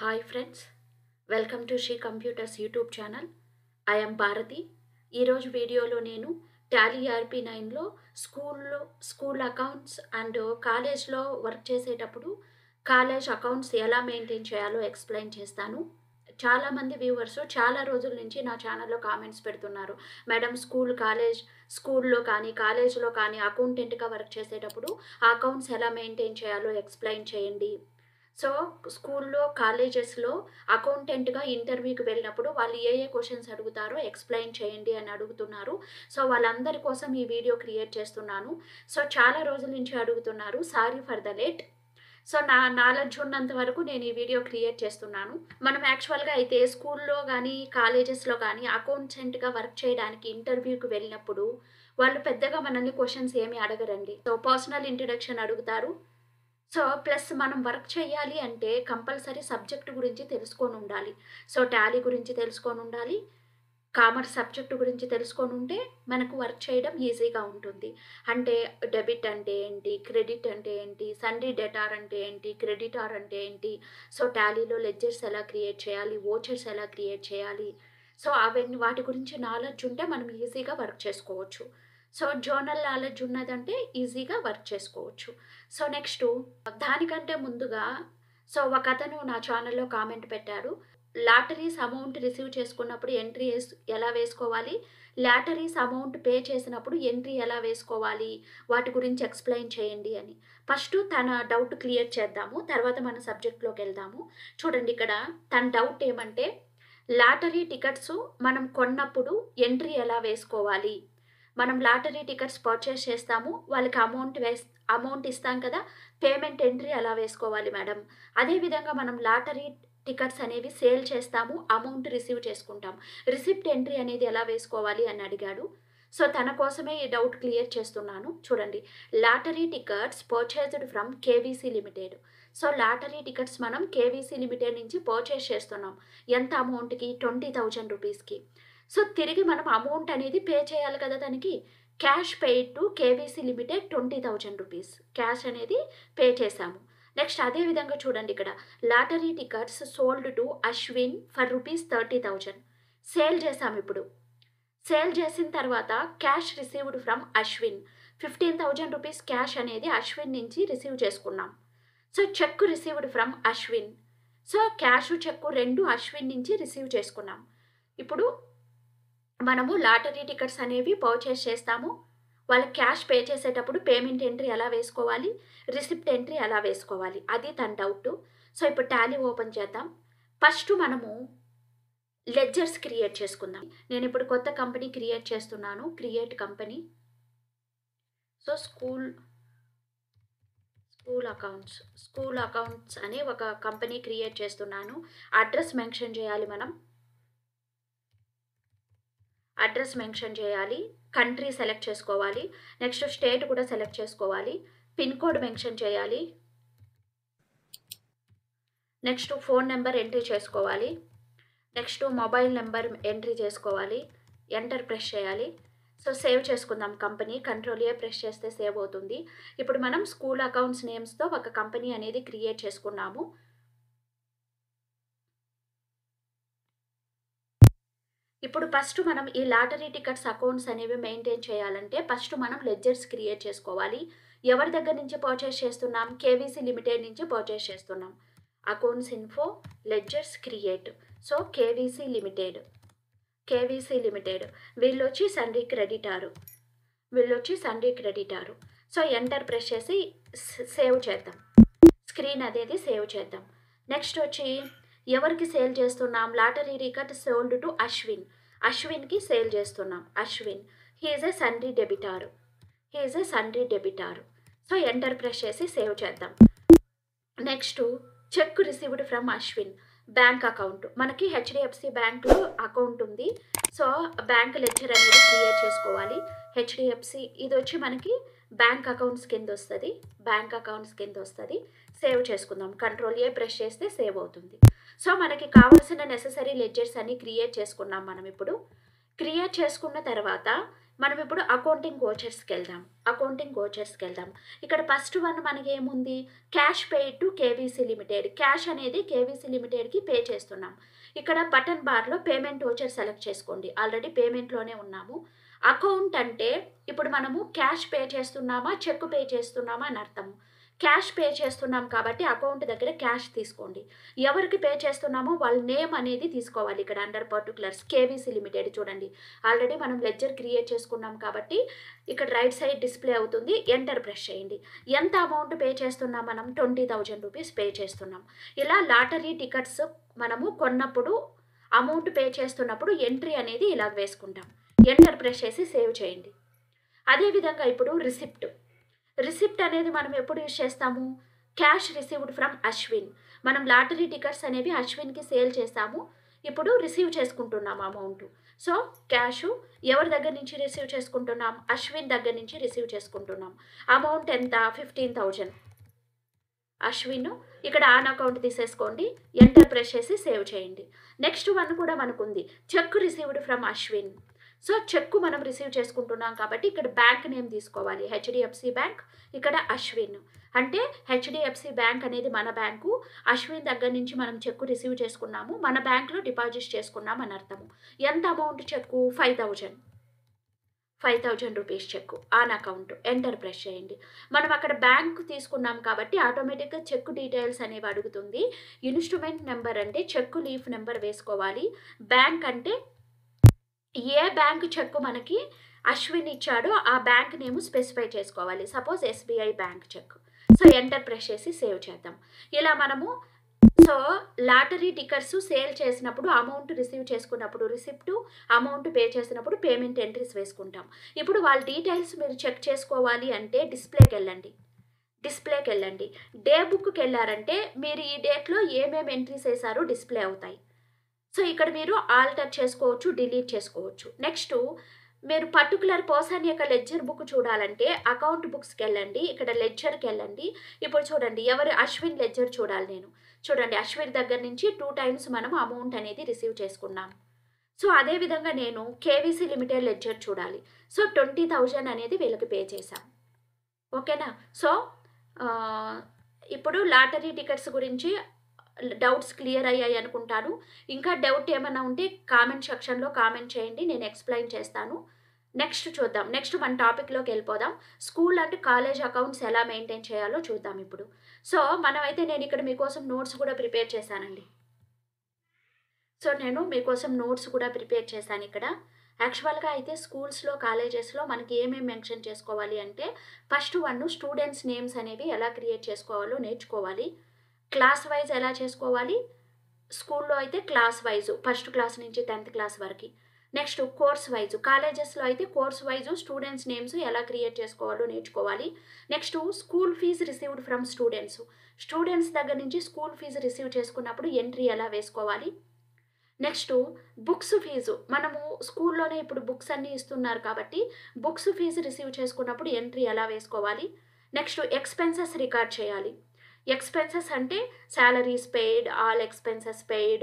Hi friends, welcome to She Computers YouTube channel. I am Bharathi. ఈరోజు వీడియోలో నేను Tally ERP9లో స్కూల్ అకౌంట్స్ అండ్ కాలేజ్లో వర్క్ చేసేటప్పుడు కాలేజ్ అకౌంట్స్ ఎలా మెయింటైన్ చేయాలో ఎక్స్ప్లెయిన్ చేస్తాను. చాలామంది వ్యూవర్స్ చాలా రోజుల నుంచి నా ఛానల్లో కామెంట్స్ పెడుతున్నారు. మేడం స్కూల్లో కానీ కాలేజ్లో కానీ అకౌంటెంట్గా వర్క్ చేసేటప్పుడు ఆ అకౌంట్స్ ఎలా మెయింటైన్ చేయాలో ఎక్స్ప్లెయిన్ చేయండి. సో స్కూల్లో కాలేజెస్లో అకౌంటెంట్గా ఇంటర్వ్యూకి వెళ్ళినప్పుడు వాళ్ళు ఏ క్వశ్చన్స్ అడుగుతారో ఎక్స్ప్లెయిన్ చేయండి అని అడుగుతున్నారు. సో వాళ్ళందరి కోసం ఈ వీడియో క్రియేట్ చేస్తున్నాను. సో చాలా రోజుల నుంచి అడుగుతున్నారు. Sorry for the late. So నా నాలెడ్జ్ ఉన్నంత వరకు నేను ఈ వీడియో క్రియేట్ చేస్తున్నాను. మనం యాక్చువల్గా అయితే స్కూల్లో కానీ కాలేజెస్లో కానీ అకౌంటెంట్గా వర్క్ చేయడానికి ఇంటర్వ్యూకి వెళ్ళినప్పుడు వాళ్ళు పెద్దగా మనల్ని క్వశ్చన్స్ ఏమీ అడగరండి. సో పర్సనల్ ఇంట్రడక్షన్ అడుగుతారు. సో ప్లస్ మనం వర్క్ చేయాలి అంటే కంపల్సరీ సబ్జెక్టు గురించి తెలుసుకొని ఉండాలి. సో టాలీ గురించి తెలుసుకొని ఉండాలి, కామర్స్ సబ్జెక్టు గురించి తెలుసుకొని ఉంటే మనకు వర్క్ చేయడం ఈజీగా ఉంటుంది. అంటే డెబిట్ అంటే ఏంటి, క్రెడిట్ అంటే ఏంటి, సన్రీ డెటార్ అంటే ఏంటి, క్రెడిటార్ అంటే ఏంటి, సో టాలీలో లెడ్జర్స్ ఎలా క్రియేట్ చేయాలి, వోచర్స్ ఎలా క్రియేట్ చేయాలి, సో అవన్నీ వాటి గురించి నాలెడ్జ్ ఉంటే మనం ఈజీగా వర్క్ చేసుకోవచ్చు. సో జర్నల్ నాలెడ్జ్ ఉన్నదంటే ఈజీగా వర్క్ చేసుకోవచ్చు. సో నెక్స్ట్ దానికంటే ముందుగా ఒక అతను నా ఛానల్లో కామెంట్ పెట్టారు. లాటరీస్ అమౌంట్ రిసీవ్ చేసుకున్నప్పుడు ఎంట్రీ ఎలా వేసుకోవాలి, లాటరీస్ అమౌంట్ పే చేసినప్పుడు ఎంట్రీ ఎలా వేసుకోవాలి, వాటి గురించి ఎక్స్ప్లెయిన్ చేయండి అని. ఫస్ట్ తన డౌట్ క్లియర్ చేద్దాము, తర్వాత మన సబ్జెక్ట్లోకి వెళ్దాము. చూడండి, ఇక్కడ తన డౌట్ ఏమంటే లాటరీ టికెట్స్ మనం కొన్నప్పుడు ఎంట్రీ ఎలా వేసుకోవాలి. మనం లాటరీ టికెట్స్ పర్చేస్ చేస్తాము, వాళ్ళకి అమౌంట్ ఇస్తాం కదా, పేమెంట్ ఎంట్రీ ఎలా వేసుకోవాలి మేడం. అదేవిధంగా మనం లాటరీ టికెట్స్ అనేవి సేల్ చేస్తాము, అమౌంట్ రిసీవ్ చేసుకుంటాం, రిసిప్ట్ ఎంట్రీ అనేది ఎలా వేసుకోవాలి అని అడిగాడు. సో తన కోసమే ఈ డౌట్ క్లియర్ చేస్తున్నాను. చూడండి, lottery tickets purchased from KVC limited. So lottery tickets మనం కేవీసీ లిమిటెడ్ నుంచి పర్చేస్ చేస్తున్నాం. ఎంత అమౌంట్కి? 20,000 రూపీస్కి. సో తిరిగి మనం అమౌంట్ అనేది పే చేయాలి కదా దానికి. Cash paid to KVC limited 20,000 rupees cash అనేది పే చేశాము. నెక్స్ట్ అదేవిధంగా చూడండి, ఇక్కడ lottery tickets sold to Ashwin for ₹30,000 sale చేసాము. ఇప్పుడు సేల్ చేసిన తర్వాత cash received from Ashwin 15,000 rupees cash అనేది అశ్విన్ నుంచి రిసీవ్ చేసుకున్నాం. So check received from Ashwin. So cash check రెండు అశ్విన్ నుంచి రిసీవ్ చేసుకున్నాం. ఇప్పుడు మనము లాటరీ టికెట్స్ అనేవి పర్చేస్ చేస్తాము, వాళ్ళకి క్యాష్ పే చేసేటప్పుడు పేమెంట్ ఎంట్రీ ఎలా వేసుకోవాలి, రిసిప్ట్ ఎంట్రీ ఎలా వేసుకోవాలి, అది తన డౌట్. సో ఇప్పుడు టాలీ ఓపెన్ చేద్దాం. ఫస్ట్ మనము లెడ్జర్స్ క్రియేట్ చేసుకుందాం. నేను ఇప్పుడు కొత్త కంపెనీ క్రియేట్ చేస్తున్నాను, create company. So school accounts అనే ఒక కంపెనీ క్రియేట్ చేస్తున్నాను. అడ్రస్ మెన్షన్ చేయాలి, మనం అడ్రస్ మెన్షన్ చేయాలి, కంట్రీ సెలెక్ట్ చేసుకోవాలి, నెక్స్ట్ స్టేట్ కూడా సెలెక్ట్ చేసుకోవాలి, పిన్ కోడ్ మెన్షన్ చేయాలి, నెక్స్ట్ ఫోన్ నెంబర్ ఎంట్రీ చేసుకోవాలి, నెక్స్ట్ మొబైల్ నెంబర్ ఎంట్రీ చేసుకోవాలి, ఎంటర్ ప్రెస్ చేయాలి. సో సేవ్ చేసుకుందాం కంపెనీ. కంట్రోల్-A ప్రెస్ చేస్తే సేవ్ అవుతుంది. ఇప్పుడు మనం స్కూల్ అకౌంట్స్ నేమ్స్తో ఒక కంపెనీ అనేది క్రియేట్ చేసుకున్నాము. ఇప్పుడు ఫస్ట్ మనం ఈ లాటరీ టికెట్స్ అకౌంట్స్ అనేవి మెయింటైన్ చేయాలంటే ఫస్ట్ మనం లెడ్జర్స్ క్రియేట్ చేసుకోవాలి. ఎవరి దగ్గర నుంచి పర్చేస్ చేస్తున్నాం? కేవీసీ లిమిటెడ్ నుంచి పర్చేస్ చేస్తున్నాం. Accounts info ledgers create. So KVC limited వీళ్ళు వచ్చి sundry creditor. So enter press చేసి సేవ్ చేద్దాం. స్క్రీన్ అనేది సేవ్ చేద్దాం. నెక్స్ట్ వచ్చి ఎవరికి సేల్ చేస్తున్నాం? లాటరీ టికెట్ సోల్డ్ టు అశ్విన్కి సేల్ చేస్తున్నాం. Ashwin he is a sundry debtor. So enter press చేసి సేవ్ చేద్దాం. Next check received from Ashwin bank account. మనకి హెచ్డిఎఫ్సి బ్యాంక్లో అకౌంట్ ఉంది. సో బ్యాంక్ లెడ్జర్ అనేది క్రియేట్ చేసుకోవాలి. హెచ్డిఎఫ్సి ఇది వచ్చి మనకి బ్యాంక్ అకౌంట్స్ కింద వస్తుంది. సేవ్ చేసుకుందాం. కంట్రోల్-A ప్రెస్ చేస్తే సేవ్ అవుతుంది. సో మనకి కావాల్సిన నెససరీ లెడ్జర్స్ అన్ని క్రియేట్ చేసుకున్నాం. మనం ఇప్పుడు క్రియేట్ చేసుకున్న తర్వాత మనం ఇప్పుడు అకౌంటింగ్ కోచెస్కి వెళ్దాం. ఇక్కడ ఫస్ట్ వన్ మనకి ఏముంది, cash paid to KVC limited. Cash అనేది కేవీసీ లిమిటెడ్కి పే చేస్తున్నాం. ఇక్కడ బటన్ బార్లో పేమెంట్ ఓచర్ సెలెక్ట్ చేసుకోండి. ఆల్రెడీ పేమెంట్లోనే ఉన్నాము. అకౌంట్ అంటే ఇప్పుడు మనము క్యాష్ పే చేస్తున్నామా, చెక్ పే చేస్తున్నామా అని అర్థం. క్యాష్ పే చేస్తున్నాం కాబట్టి అకౌంట్ దగ్గర క్యాష్ తీసుకోండి. ఎవరికి పే చేస్తున్నామో వాళ్ళ నేమ్ అనేది తీసుకోవాలి. ఇక్కడ అండర్ పర్టికులర్స్ కేవీసీ లిమిటెడ్ చూడండి, ఆల్రెడీ మనం లెడ్జర్ క్రియేట్ చేసుకున్నాం కాబట్టి ఇక్కడ రైట్ సైడ్ డిస్ప్లే అవుతుంది. ఎంటర్ ప్రెస్ చేయండి. ఎంత అమౌంట్ పే చేస్తున్నాం, మనం 20,000 రూపీస్ పే చేస్తున్నాం. ఇలా లాటరీ టికెట్స్ మనము కొన్నప్పుడు అమౌంట్ పే చేస్తున్నప్పుడు ఎంట్రీ అనేది ఇలా వేసుకుంటాం. ఎంటర్ ప్రెస్ చేసి సేవ్ చేయండి. అదేవిధంగా ఇప్పుడు రిసిప్ట్ అనేది మనం ఎప్పుడు యూజ్ చేస్తాము, క్యాష్ రిసీవ్డ్ ఫ్రమ్ అశ్విన్. మనం లాటరీ టికెట్స్ అనేవి అశ్విన్కి సేల్ చేస్తాము. ఇప్పుడు రిసీవ్ చేసుకుంటున్నాం అమౌంట్. సో క్యాష్ ఎవరి దగ్గర నుంచి రిసీవ్ చేసుకుంటున్నాం, అశ్విన్ దగ్గర నుంచి రిసీవ్ చేసుకుంటున్నాం. అమౌంట్ ఎంత, 15,000. అశ్విన్ ఇక్కడ ఆన్ అకౌంట్ తీసేసుకోండి. ఎంటర్ ప్రెస్ చేసి సేవ్ చేయండి. నెక్స్ట్ వన్ కూడా మనకుంది, check received from Ashwin. So check మనం రిసీవ్ చేసుకుంటున్నాం కాబట్టి ఇక్కడ బ్యాంక్ నేమ్ తీసుకోవాలి. హెచ్డిఎఫ్సి బ్యాంక్, ఇక్కడ అశ్విన్. అంటే హెచ్డిఎఫ్సి బ్యాంక్ అనేది మన బ్యాంకు. అశ్విన్ దగ్గర నుంచి మనం చెక్ రిసీవ్ చేసుకున్నాము, మన బ్యాంక్లో డిపాజిట్ చేసుకున్నాం అని అర్థము. ఎంత amount check, 5,000 rupees check on account. Enter press చేయండి. మనం అక్కడ బ్యాంక్ తీసుకున్నాం కాబట్టి ఆటోమేటిక్గా చెక్ డీటెయిల్స్ అనేవి అడుగుతుంది. ఇన్స్ట్రుమెంట్ నెంబర్ అంటే చెక్ లీఫ్ నెంబర్ వేసుకోవాలి. బ్యాంక్ అంటే ఏ బ్యాంక్ చెక్ మనకి అశ్విన్ ఇచ్చాడో ఆ బ్యాంక్ నేమ్ స్పెసిఫై చేసుకోవాలి. Suppose SBI bank check. So enter press చేసి సేవ్ చేద్దాం. ఇలా మనము లాటరీ టికెట్స్ సేల్ చేసినప్పుడు అమౌంట్ రిసీవ్ చేసుకున్నప్పుడు రిసిప్ట్, అమౌంట్ పే చేసినప్పుడు పేమెంట్ ఎంట్రీస్ వేసుకుంటాం. ఇప్పుడు వాళ్ళ డీటెయిల్స్ మీరు చెక్ చేసుకోవాలి అంటే డిస్ప్లేకి వెళ్ళండి. డే బుక్కి వెళ్ళారంటే మీరు ఈ డేట్లో ఏమేమి ఎంట్రీస్ వేసారో డిస్ప్లే అవుతాయి. సో ఇక్కడ మీరు ఆల్టర్ చేసుకోవచ్చు, డిలీట్ చేసుకోవచ్చు. నెక్స్ట్ మీరు పర్టికులర్ పర్సన్ యొక్క లెడ్జర్ బుక్ చూడాలంటే అకౌంట్ బుక్స్కి వెళ్ళండి. ఇక్కడ లెడ్జర్కి వెళ్ళండి. ఇప్పుడు చూడండి, ఎవరు అశ్విన్ లెడ్జర్ చూడాలి నేను. చూడండి, అశ్విన్ దగ్గర నుంచి 2 టైమ్స్ మనం అమౌంట్ అనేది రిసీవ్ చేసుకున్నాం. సో అదేవిధంగా నేను కేవీసీ లిమిటెడ్ లెడ్జర్ చూడాలి. సో 20,000 అనేది వీళ్ళకి పే చేశాం. ఓకేనా. సో ఇప్పుడు లాటరీ టికెట్స్ గురించి డౌట్స్ క్లియర్ అయ్యాయి అనుకుంటాను. ఇంకా డౌట్ ఏమైనా ఉంటే కామెంట్ సెక్షన్లో కామెంట్ చేయండి, నేను ఎక్స్ప్లెయిన్ చేస్తాను. నెక్స్ట్ చూద్దాం. నెక్స్ట్ మన టాపిక్లోకి వెళ్ళిపోదాం. స్కూల్ అండ్ కాలేజ్ అకౌంట్స్ ఎలా మెయింటైన్ చేయాలో చూద్దాం ఇప్పుడు. సో నేను ఇక్కడ మీకోసం నోట్స్ కూడా ప్రిపేర్ చేశానండి. ఇక్కడ యాక్చువల్గా అయితే స్కూల్స్లో కాలేజెస్లో మనకి ఏమేమి మెన్షన్ చేసుకోవాలి అంటే ఫస్ట్ వన్ స్టూడెంట్స్ నేమ్స్ అనేవి ఎలా క్రియేట్ చేసుకోవాలో నేర్చుకోవాలి. క్లాస్ వైజ్ ఎలా చేసుకోవాలి, స్కూల్లో అయితే క్లాస్ వైజు ఫస్ట్ క్లాస్ నుంచి 10th క్లాస్ వరకు. నెక్స్ట్ కోర్స్ వైజు, కాలేజెస్లో అయితే కోర్స్ వైజు స్టూడెంట్స్ నేమ్స్ ఎలా క్రియేట్ చేసుకోవాలో నేర్చుకోవాలి. Next school fee received from students దగ్గర నుంచి స్కూల్ ఫీజు రిసీవ్ చేసుకున్నప్పుడు ఎంట్రీ ఎలా వేసుకోవాలి. నెక్స్ట్ బుక్స్ ఫీజు, మనము స్కూల్లోనే ఇప్పుడు బుక్స్ అన్నీ ఇస్తున్నారు కాబట్టి బుక్స్ ఫీజు రిసీవ్ చేసుకున్నప్పుడు ఎంట్రీ ఎలా వేసుకోవాలి. నెక్స్ట్ ఎక్స్పెన్సెస్ రికార్డ్ చేయాలి. ఎక్స్పెన్సెస్ అంటే salaries paid, all expenses paid,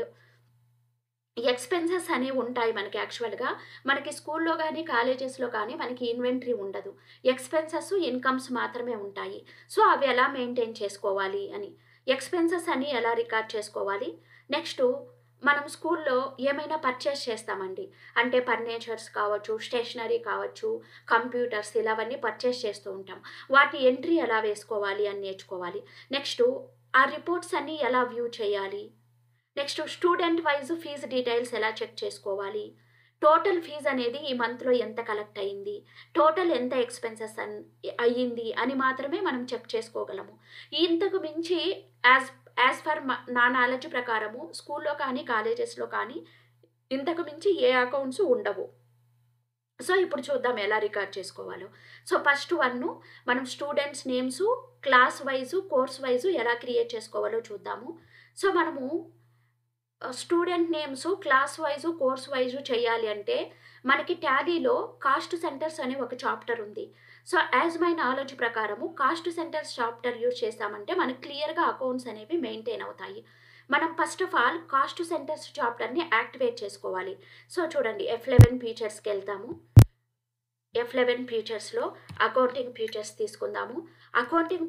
expenses అనేవి ఉంటాయి మనకి. యాక్చువల్గా మనకి స్కూల్లో కానీ కాలేజెస్లో కానీ మనకి ఇన్వెంటరీ ఉండదు, ఎక్స్పెన్సెస్ ఇన్కమ్స్ మాత్రమే ఉంటాయి. సో అవి ఎలా మెయింటైన్ చేసుకోవాలి అని, ఎక్స్పెన్సెస్ అని ఎలా రికార్డ్ చేసుకోవాలి. నెక్స్ట్ మనం స్కూల్లో ఏమైనా పర్చేస్ చేస్తామండి, అంటే ఫర్నిచర్స్ కావచ్చు, స్టేషనరీ కావచ్చు, కంప్యూటర్స్, ఇలావన్నీ పర్చేస్ చేస్తూ ఉంటాం. వాటి ఎంట్రీ ఎలా వేసుకోవాలి అని నేర్చుకోవాలి. నెక్స్ట్ ఆ రిపోర్ట్స్ అన్నీ ఎలా వ్యూ చేయాలి. Next student wise fee details ఎలా చెక్ చేసుకోవాలి. టోటల్ ఫీజు అనేది ఈ మంత్లో ఎంత కలెక్ట్ అయ్యింది, టోటల్ ఎంత ఎక్స్పెన్సెస్ అయ్యింది అని మాత్రమే మనం చెక్ చేసుకోగలము. ఇంతకు మించి యాజ్ ఫర్ నా నాలెడ్జ్ ప్రకారము స్కూల్లో కానీ కాలేజెస్లో కానీ ఇంతకు మించి ఏ అకౌంట్స్ ఉండవు. సో ఇప్పుడు చూద్దాం ఎలా రికార్డ్ చేసుకోవాలో. సో ఫస్ట్ వన్ మనం students names class wise course wise ఎలా క్రియేట్ చేసుకోవాలో చూద్దాము. సో మనము student names class wise course wise చేయాలి అంటే మనకి టాలీలో కాస్ట్ సెంటర్స్ అనే ఒక చాప్టర్ ఉంది. సో యాజ్ మై నాలెడ్జ్ ప్రకారము కాస్ట్ సెంటర్స్ చాప్టర్ యూజ్ చేస్తామంటే మనకి క్లియర్గా అకౌంట్స్ అనేవి మెయింటైన్ అవుతాయి. మనం first of all cost centers చాప్టర్ని యాక్టివేట్ చేసుకోవాలి. సో చూడండి F11 ఫీచర్స్కి వెళ్తాము. F11 ఫ్యూచర్స్లో అకౌంటింగ్ ఫ్యూచర్స్ తీసుకుందాము. అకౌంటింగ్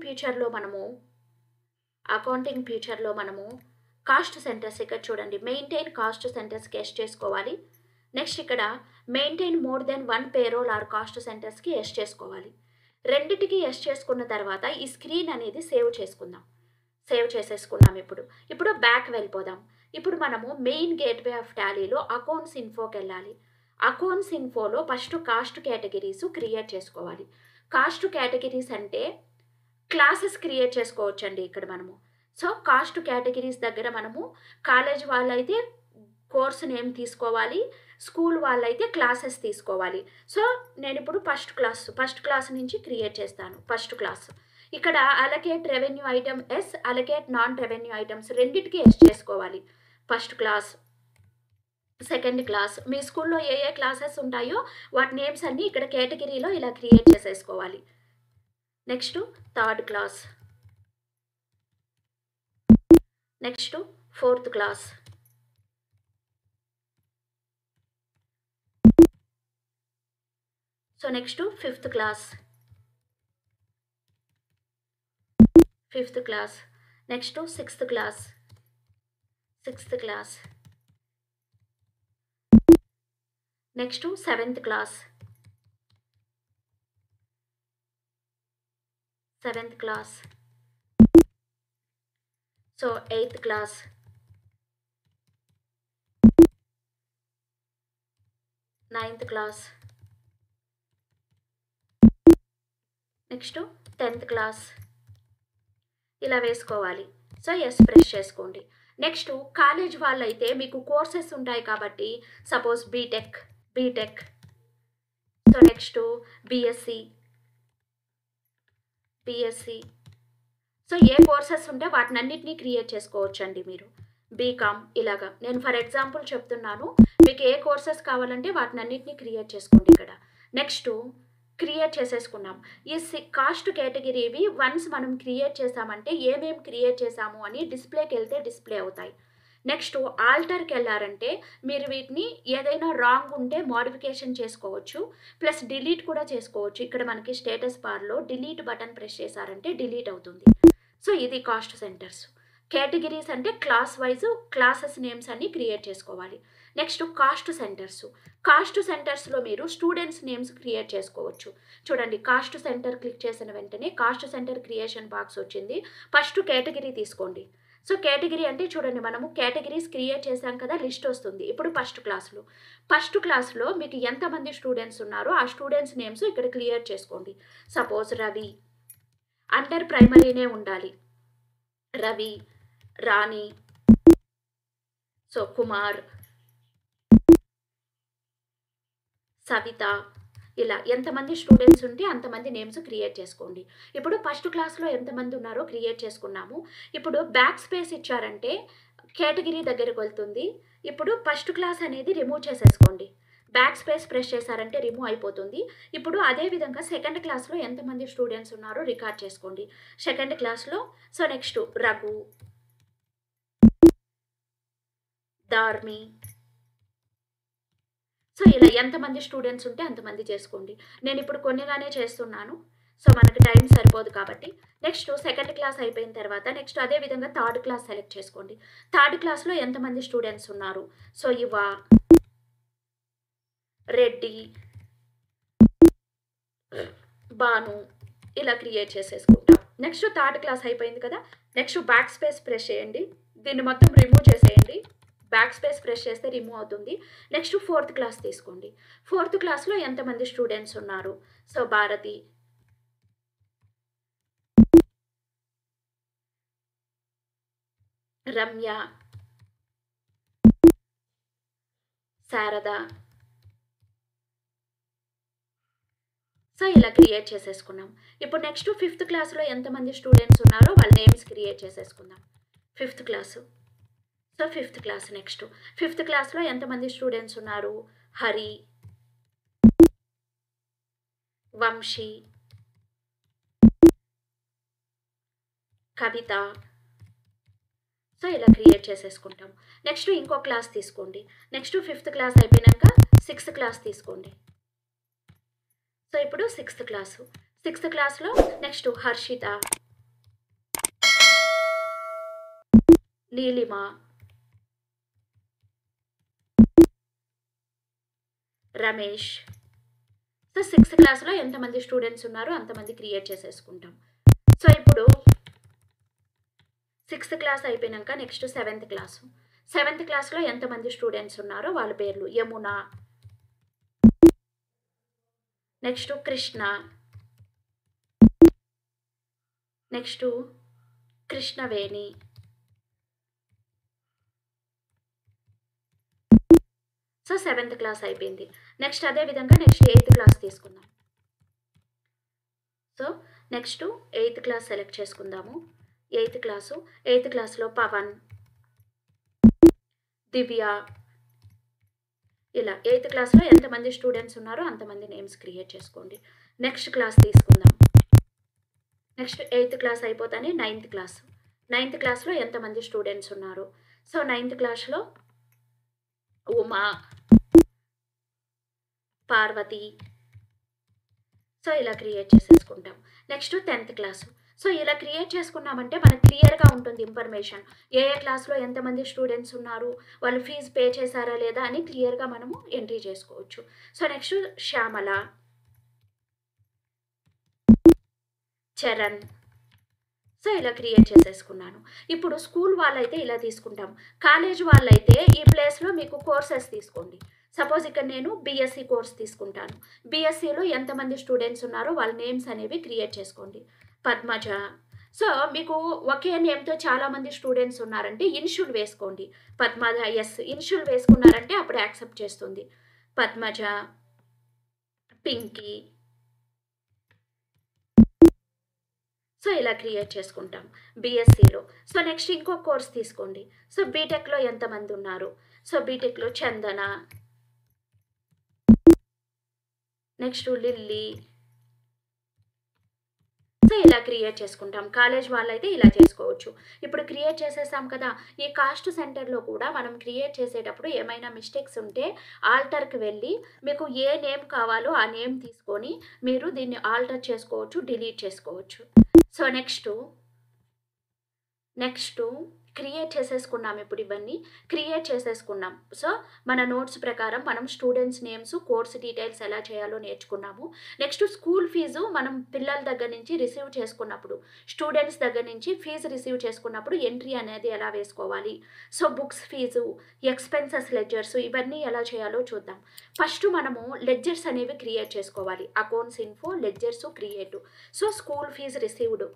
ఫ్యూచర్లో మనము కాస్ట్ సెంటర్స్ ఇక్కడ చూడండి, మెయింటైన్ కాస్ట్ సెంటర్స్కి ఎస్ చేసుకోవాలి. నెక్స్ట్ ఇక్కడ maintain more than 1 payroll or cost సెంటర్స్కి ఎస్ చేసుకోవాలి. రెండిటికి ఎస్ చేసుకున్న తర్వాత ఈ స్క్రీన్ అనేది సేవ్ చేసేసుకున్నాం. ఇప్పుడు బ్యాక్ వెళ్ళిపోదాం. ఇప్పుడు మనము మెయిన్ గేట్వే ఆఫ్ టాలీలో అకౌంట్స్ ఇన్ఫోకి వెళ్ళాలి. అకౌంట్స్ ఇన్ఫోలో ఫస్ట్ కాస్ట్ కేటగిరీస్ క్రియేట్ చేసుకోవాలి. కాస్ట్ కేటగిరీస్ అంటే క్లాసెస్ క్రియేట్ చేసుకోవచ్చండి ఇక్కడ మనము. సో కాస్ట్ కేటగిరీస్ దగ్గర మనము కాలేజ్ వాళ్ళైతే కోర్స్ నేమ్ తీసుకోవాలి, స్కూల్ వాళ్ళైతే క్లాసెస్ తీసుకోవాలి. సో నేను ఇప్పుడు ఫస్ట్ క్లాస్ నుంచి క్రియేట్ చేస్తాను. ఫస్ట్ క్లాస్ ఇక్కడ allocate revenue item yes, allocate non revenue items రెండింటికి ఎస్ చేసుకోవాలి. ఫస్ట్ క్లాస్, సెకండ్ క్లాస్, మీ స్కూల్లో ఏ క్లాసెస్ ఉంటాయో వాటి నేమ్స్ అన్నీ ఇక్కడ కేటగిరీలో ఇలా క్రియేట్ చేసేసుకోవాలి. Next third class, next fourth class, so next fifth class, next sixth class, next seventh class, so eighth class, ninth class, next 10th class ఇలా వేసుకోవాలి. సో ఎస్ ప్రెస్ చేసుకోండి. నెక్స్ట్ కాలేజ్ వాళ్ళైతే మీకు కోర్సెస్ ఉంటాయి కాబట్టి suppose BTech, so next BSc, so ఏ courses ఉంటే వాటిని అన్నిటినీ క్రియేట్ చేసుకోవచ్చండి మీరు. బీకామ్ ఇలాగా నేను ఫర్ ఎగ్జాంపుల్ చెప్తున్నాను, మీకు ఏ కోర్సెస్ కావాలంటే వాటిని అన్నిటినీ క్రియేట్ చేసుకోండి ఇక్కడ. నెక్స్ట్ క్రియేట్ చేసేసుకున్నాం. ఈ కాస్ట్ కేటగిరీవి వన్స్ మనం క్రియేట్ చేసామంటే ఏమేమి క్రియేట్ చేసాము అని డిస్ప్లేకి వెళ్తే డిస్ప్లే అవుతాయి. నెక్స్ట్ ఆల్టర్కి వెళ్ళారంటే మీరు వీటిని ఏదైనా రాంగ్ ఉంటే మోడిఫికేషన్ చేసుకోవచ్చు, ప్లస్ డిలీట్ కూడా చేసుకోవచ్చు. ఇక్కడ మనకి స్టేటస్ బార్లో డిలీట్ బటన్ ప్రెస్ చేశారంటే డిలీట్ అవుతుంది. సో ఇది కాస్ట్ సెంటర్స్. కేటగిరీస్ అంటే క్లాస్ వైజ్ క్లాసెస్ నేమ్స్ అన్ని క్రియేట్ చేసుకోవాలి. నెక్స్ట్ కాస్ట్ సెంటర్స్లో మీరు స్టూడెంట్స్ నేమ్స్ క్రియేట్ చేసుకోవచ్చు. చూడండి, కాస్ట్ సెంటర్ క్లిక్ చేసిన వెంటనే కాస్ట్ సెంటర్ క్రియేషన్ బాక్స్ వచ్చింది. ఫస్ట్ కేటగిరీ తీసుకోండి. సో కేటగిరీ అంటే చూడండి, మనము కేటగిరీస్ క్రియేట్ చేశాం కదా, లిస్ట్ వస్తుంది. ఇప్పుడు ఫస్ట్ క్లాస్లో మీకు ఎంతమంది స్టూడెంట్స్ ఉన్నారో ఆ స్టూడెంట్స్ నేమ్స్ ఇక్కడ క్లియర్ చేసుకోండి. సపోజ్ రవి, అండర్ ప్రైమరీనే ఉండాలి. రవి, రాణి, సో కుమార్, సవిత, ఇలా ఎంతమంది స్టూడెంట్స్ ఉంటే అంతమంది నేమ్స్ క్రియేట్ చేసుకోండి. ఇప్పుడు ఫస్ట్ క్లాస్లో ఎంతమంది ఉన్నారో క్రియేట్ చేసుకున్నాము. ఇప్పుడు బ్యాక్ స్పేస్ ఇచ్చారంటే కేటగిరీ దగ్గరకు వెళ్తుంది. ఇప్పుడు ఫస్ట్ క్లాస్ అనేది రిమూవ్ చేసేసుకోండి. బ్యాక్ స్పేస్ ప్రెస్ చేశారంటే రిమూవ్ అయిపోతుంది. ఇప్పుడు అదేవిధంగా సెకండ్ క్లాస్లో ఎంతమంది స్టూడెంట్స్ ఉన్నారో రికార్డ్ చేసుకోండి. సెకండ్ క్లాస్లో so next Raghu, Dharmi, so ఇలా ఎంతమంది స్టూడెంట్స్ ఉంటే అంతమంది చేసుకోండి. నేను ఇప్పుడు కొన్నిగానే చేస్తున్నాను, సో మనకి టైం సరిపోదు కాబట్టి. నెక్స్ట్ సెకండ్ క్లాస్ అయిపోయిన తర్వాత నెక్స్ట్ అదేవిధంగా థర్డ్ క్లాస్ సెలెక్ట్ చేసుకోండి. థర్డ్ క్లాస్లో ఎంతమంది స్టూడెంట్స్ ఉన్నారు, సో యువ, రెడ్డి, బాను ఇలా క్రియేట్ చేసేసుకుంటాం. నెక్స్ట్ థర్డ్ క్లాస్ అయిపోయింది కదా, నెక్స్ట్ బ్యాక్ స్పేస్ ప్రెస్ చేయండి. దీన్ని మొత్తం రిమూవ్ చేసేయండి. బ్యాక్ స్పేస్ ప్రెస్ చేస్తే రిమూవ్ అవుతుంది. నెక్స్ట్ ఫోర్త్ క్లాస్ తీసుకోండి. ఫోర్త్ క్లాస్లో ఎంతమంది స్టూడెంట్స్ ఉన్నారు, సో భారతి, రమ్య, శారద, సో ఇలా క్రియేట్ చేసేసుకున్నాం. ఇప్పుడు నెక్స్ట్ ఫిఫ్త్ క్లాస్లో ఎంతమంది స్టూడెంట్స్ ఉన్నారో వాళ్ళ నేమ్స్ క్రియేట్ చేసేసుకుందాం. Fifth class, so fifth class. Next fifth క్లాస్లో ఎంతమంది స్టూడెంట్స్ ఉన్నారు, హరి, వంశీ, కవిత, సో ఇలా క్రియేట్ చేసేసుకుంటాం. నెక్స్ట్ ఇంకో క్లాస్ తీసుకోండి. నెక్స్ట్ ఫిఫ్త్ క్లాస్ అయిపోయినాక సిక్స్త్ క్లాస్ తీసుకోండి. సో ఇప్పుడు 6th క్లాసు. 6th క్లాస్‌లో next Harshitha, Neelima, Ramesh. So 6th క్లాస్‌లో ఎంతమంది స్టూడెంట్స్ ఉన్నారో అంతమంది క్రియేట్ చేసేసుకుంటాం. సో ఇప్పుడు 6th క్లాస్ అయిపోయినాక నెక్స్ట్ 7th క్లాసు. 7th క్లాస్‌లో ఎంతమంది స్టూడెంట్స్ ఉన్నారో వాళ్ళ పేర్లు: Yamuna, next Krishna, next Krishnaveni, so 7th class అయిపోయింది. నెక్స్ట్ అదే విధంగా నెక్స్ట్ 8th క్లాస్ తీసుకుందాం. So next 8th class select చేసుకుందాము. 8th class. 8th క్లాస్‌లో పవన్, దివ్య, ఇలా 8th క్లాస్‌లో ఎంతమంది స్టూడెంట్స్ ఉన్నారో అంతమంది నేమ్స్ క్రియేట్ చేసుకోండి. నెక్స్ట్ క్లాస్ తీసుకుందాం. నెక్స్ట్ 8th క్లాస్ అయిపోతానే 9th క్లాస్. 9th క్లాస్‌లో ఎంతమంది స్టూడెంట్స్ ఉన్నారు? సో 9th క్లాస్‌లో ఉమా, పార్వతి, సో ఇలా క్రియేట్ చేసేసుకుంటాం. Next 10th class. సో ఇలా క్రియేట్ చేసుకున్నామంటే మనకు క్లియర్‌గా ఉంటుంది ఇన్ఫర్మేషన్. ఏ క్లాస్‌లో ఎంతమంది స్టూడెంట్స్ ఉన్నారు, వాళ్ళు ఫీజు పే చేశారా లేదా అని క్లియర్‌గా మనము ఎంట్రీ చేసుకోవచ్చు. So next Shyamala, Charan, so ఇలా క్రియేట్ చేసేసుకున్నాను. ఇప్పుడు స్కూల్ వాళ్ళైతే ఇలా తీసుకుంటాం. కాలేజ్ వాళ్ళైతే ఈ ప్లేస్‌లో మీకు కోర్సెస్ తీసుకోండి. సపోజ్ ఇక్కడ నేను బీఎస్సీ కోర్స్ తీసుకుంటాను. బీఎస్సీలో ఎంతమంది స్టూడెంట్స్ ఉన్నారో వాళ్ళ నేమ్స్ అనేవి క్రియేట్ చేసుకోండి. పద్మజ. సో మీకు ఒకే నేమ్‌తో చాలామంది స్టూడెంట్స్ ఉన్నారంటే ఇనిషియల్ వేసుకోండి. పద్మజ ఎస్ ఇనిషియల్ వేసుకున్నారంటే అప్పుడు యాక్సెప్ట్ చేస్తుంది. పద్మజ, పింకీ, సో ఇలా క్రియేట్ చేసుకుంటాం బీఎస్సీలో. సో నెక్స్ట్ ఇంకో కోర్స్ తీసుకోండి. సో బీటెక్‌లో ఎంతమంది ఉన్నారు? సో బీటెక్‌లో చందన, నెక్స్ట్ లిల్లీ, సో ఇలా క్రియేట్ చేసుకుంటాం. కాలేజ్ వాళ్ళైతే ఇలా చేసుకోవచ్చు. ఇప్పుడు క్రియేట్ చేసేసాం కదా! ఈ కాస్ట్ సెంటర్‌లో కూడా మనం క్రియేట్ చేసేటప్పుడు ఏమైనా మిస్టేక్స్ ఉంటే ఆల్టర్‌కి వెళ్ళి మీకు ఏ నేమ్ కావాలో ఆ నేమ్ తీసుకొని మీరు దీన్ని ఆల్టర్ చేసుకోవచ్చు, డిలీట్ చేసుకోవచ్చు. సో నెక్స్ట్ క్రియేట్ చేసేసుకున్నాం. ఇప్పుడు ఇవన్నీ క్రియేట్ చేసేసుకున్నాం. సో మన నోట్స్ ప్రకారం మనం స్టూడెంట్స్ నేమ్స్, కోర్స్ డీటెయిల్స్ ఎలా చేయాలో నేర్చుకున్నాము. నెక్స్ట్ స్కూల్ ఫీజు మనం పిల్లల దగ్గర నుంచి రిసీవ్ చేసుకున్నప్పుడు, స్టూడెంట్స్ దగ్గర నుంచి ఫీజు రిసీవ్ చేసుకున్నప్పుడు ఎంట్రీ అనేది ఎలా వేసుకోవాలి. So books fees, expenses ledgers ఇవన్నీ ఎలా చేయాలో చూద్దాం. ఫస్ట్ మనము లెడ్జర్స్ అనేవి క్రియేట్ చేసుకోవాలి. Accounts info, ledgers create. So school fee received.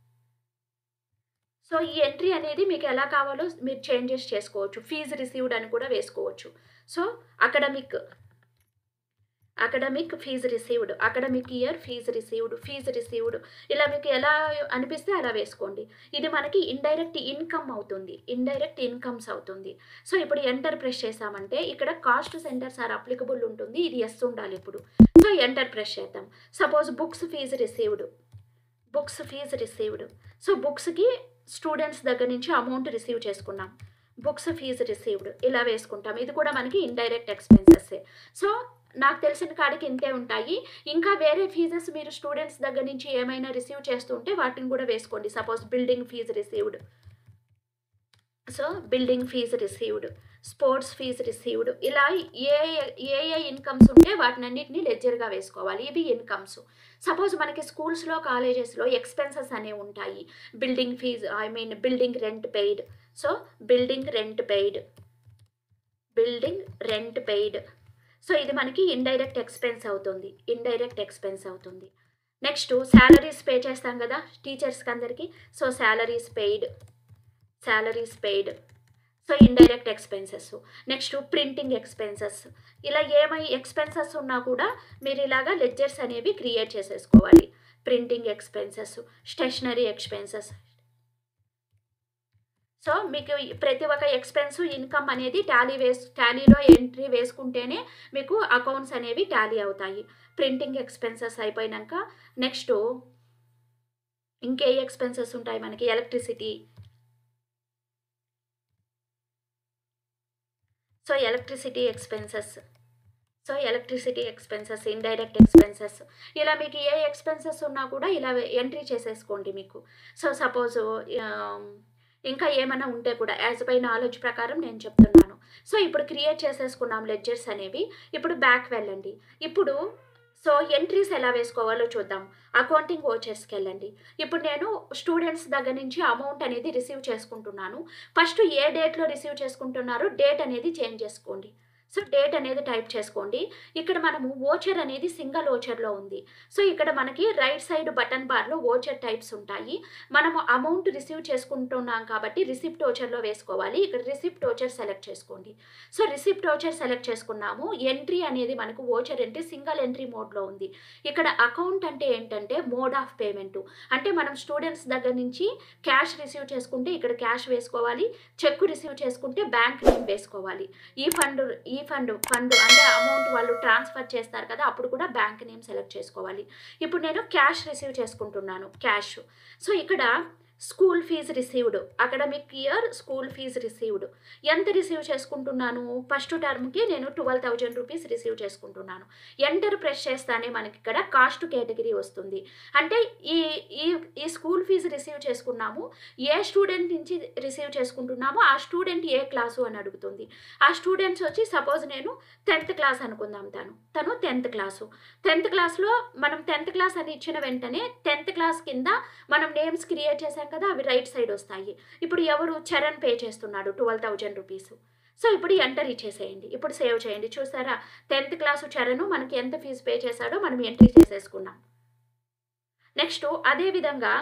So ఈ ఎంట్రీ అనేది మీకు ఎలా కావాలో మీరు చేంజెస్ చేసుకోవచ్చు. ఫీజు రిసీవ్డ్ అని కూడా వేసుకోవచ్చు. So academic fees received, academic year fees received ఇలా మీకు ఎలా అనిపిస్తే అలా వేసుకోండి. ఇది మనకి ఇండైరెక్ట్ ఇన్కమ్ అవుతుంది. ఇండైరెక్ట్ ఇన్కమ్స్ అవుతుంది. సో ఇప్పుడు ఎంటర్ ప్రెస్ చేసామంటే ఇక్కడ కాస్ట్ సెంటర్స్ ఆర్ అప్లికబుల్ ఉంటుంది. ఇది ఎస్ ఉండాలి ఇప్పుడు. సో ఎంటర్ ప్రెస్ చేద్దాం. Suppose books fees received. So బుక్స్‌కి స్టూడెంట్స్ దగ్గర నుంచి అమౌంట్ రిసీవ్ చేసుకున్నాం. బుక్స్ ఫీజు రిసీవ్డ్ ఇలా వేసుకుంటాం. ఇది కూడా మనకి ఇండైరెక్ట్ ఎక్స్‌పెన్సెస్సే. సో నాకు తెలిసిన కాడికి ఇంతే ఉంటాయి. ఇంకా వేరే ఫీజెస్ మీరు స్టూడెంట్స్ దగ్గర నుంచి ఏమైనా రిసీవ్ చేస్తుంటే వాటిని కూడా వేసుకోండి. Suppose building fees received. So building fees received, sports fees received ఇలా ఏ ఇన్కమ్స్ ఉంటే వాటినన్నిటిని లెడ్జర్‌గా వేసుకోవాలి. ఇవి ఇన్కమ్స్. సపోజ్ మనకి స్కూల్స్‌లో, కాలేజెస్‌లో ఎక్స్‌పెన్సెస్ అనేవి ఉంటాయి. Building fee building rent paid. So building rent paid. So ఇది మనకి ఇండైరెక్ట్ ఎక్స్‌పెన్స్ అవుతుంది. నెక్స్ట్ సాలరీస్ పే చేస్తాం కదా టీచర్స్‌కి అందరికీ. So salaries paid. So indirect expenses. Next printing expenses. ఇలా ఎక్స్‌పెన్సెస్ ఉన్నా కూడా మీరు ఇలాగా లెడ్జర్స్ అనేవి క్రియేట్ చేసేసుకోవాలి. Printing expenses, stationery expenses. So మీకు ప్రతి ఒక్క ఎక్స్‌పెన్స్, ఇన్కమ్ అనేది టాలీలో ఎంట్రీ వేసుకుంటేనే మీకు అకౌంట్స్ అనేవి టాలీ అవుతాయి. ప్రింటింగ్ ఎక్స్‌పెన్సెస్ అయిపోయినాక నెక్స్ట్ ఇంకే ఎక్స్‌పెన్సెస్ ఉంటాయి మనకి. Electricity expenses. So electricity expenses, indirect expenses ఇలా మీకు ఏ ఎక్స్‌పెన్సెస్ ఉన్నా కూడా ఇలా ఎంట్రీ చేసేసుకోండి మీకు. సో సపోజు ఆహ్, ఇంకా ఏమన్నా ఉంటే కూడా యాస్ బై నాలెడ్జ్ ప్రకారం నేను చెప్తున్నాను. సో ఇప్పుడు క్రియేట్ చేసేసుకున్నాం లెడ్జర్స్ అనేవి. ఇప్పుడు బ్యాక్ వెళ్ళండి. ఇప్పుడు సో ఎంట్రీస్ ఎలా వేసుకోవాలో చూద్దాం. అకౌంటింగ్ వోచర్స్‌కెళ్ళండి. ఇప్పుడు నేను స్టూడెంట్స్ దగ్గర నుంచి అమౌంట్ అనేది రిసీవ్ చేసుకుంటున్నాను. ఫస్ట్ ఏ డేట్‌లో రిసీవ్ చేసుకుంటున్నారో డేట్ అనేది చేంజ్ చేసుకోండి. సో డేట్ అనేది టైప్ చేసుకోండి. ఇక్కడ మనము వోచర్ అనేది సింగిల్ వోచర్‌లో ఉంది. సో ఇక్కడ మనకి రైట్ సైడ్ బటన్ బార్‌లో వోచర్ టైప్స్ ఉంటాయి. మనము అమౌంట్ రిసీవ్ చేసుకుంటున్నాం కాబట్టి రిసిప్ట్ వోచర్‌లో వేసుకోవాలి. ఇక్కడ రిసిప్ట్ వోచర్ సెలెక్ట్ చేసుకోండి. సో రిసిప్ట్ వోచర్ సెలెక్ట్ చేసుకున్నాము. ఎంట్రీ అనేది మనకు వోచర్ ఎంట్రీ సింగిల్ ఎంట్రీ మోడ్‌లో ఉంది. ఇక్కడ అకౌంట్ అంటే ఏంటంటే మోడ్ ఆఫ్ పేమెంట్. అంటే మనం స్టూడెంట్స్ దగ్గర నుంచి క్యాష్ రిసీవ్ చేసుకుంటే ఇక్కడ క్యాష్ వేసుకోవాలి. చెక్ రిసీవ్ చేసుకుంటే బ్యాంక్ నేమ్ వేసుకోవాలి. ఈ ఫండ్ అంటే అమౌంట్ వాళ్ళు ట్రాన్స్ఫర్ చేస్తారు కదా! అప్పుడు కూడా బ్యాంక్ నేమ్ సెలెక్ట్ చేసుకోవాలి. ఇప్పుడు నేను క్యాష్ రిసీవ్ చేసుకుంటున్నాను. క్యాష్. సో ఇక్కడ school fee received. Academic year school fee received. ఎంత రిసీవ్ చేసుకుంటున్నాను? ఫస్ట్ టర్మ్‌కి నేను 12,000 రూపీస్ రిసీవ్ చేసుకుంటున్నాను. ఎంటర్ ప్రెస్ చేస్తానే మనకి ఇక్కడ కాస్ట్ కేటగిరీ వస్తుంది. అంటే ఈ ఈ ఈ స్కూల్ ఫీజ్ రిసీవ్ చేసుకున్నాము. ఏ స్టూడెంట్ నుంచి రిసీవ్ చేసుకుంటున్నామో ఆ స్టూడెంట్ ఏ క్లాసు అని అడుగుతుంది. ఆ స్టూడెంట్స్ వచ్చి సపోజ్ నేను 10th క్లాస్ అనుకుందాం తను 10th క్లాసు. 10th క్లాస్‌లో మనం 10th క్లాస్ అని ఇచ్చిన వెంటనే 10th క్లాస్ కింద మనం నేమ్స్ క్రియేట్ చేసాం కదా! అవి రైట్ సైడ్ వస్తాయి. ఇప్పుడు ఎవరు చరణ్ పే చేస్తున్నాడు 12,000 రూపీస్. సో ఇప్పుడు ఎంటర్ ఇచ్చేసేయండి. ఇప్పుడు సేవ్ చేయండి. చూసారా 10th క్లాసు చరణ్ మనకి ఎంత ఫీజు పే చేశాడో మనం ఎంట్రీ చేసేసుకున్నాం. నెక్స్ట్ అదే విధంగా